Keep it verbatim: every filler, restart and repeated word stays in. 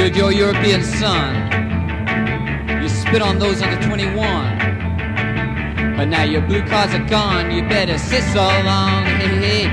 with your European son. You spit on those under twenty-one. But now your blue cards are gone, you better sit so long. Hey, hey,